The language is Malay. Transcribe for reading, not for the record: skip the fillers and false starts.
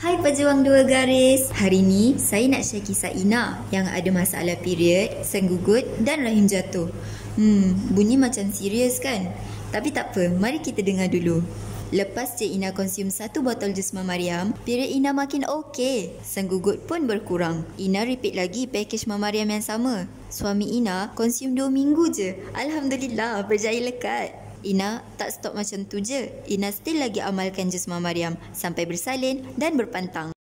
Hai pejuang dua garis. Hari ni saya nak share kisah Ina yang ada masalah period, senggugut dan rahim jatuh. Bunyi macam serius kan? Tapi tak apa, mari kita dengar dulu. Lepas Cik Ina konsum 1 botol jus Mamariam, period Ina makin okey. Senggugut pun berkurang. Ina repeat lagi pakej Mamariam yang sama. Suami Ina konsum 2 minggu je. Alhamdulillah, berjaya lekat. Ina tak stop macam tu je. Ina still lagi amalkan jus Mamariam sampai bersalin dan berpantang.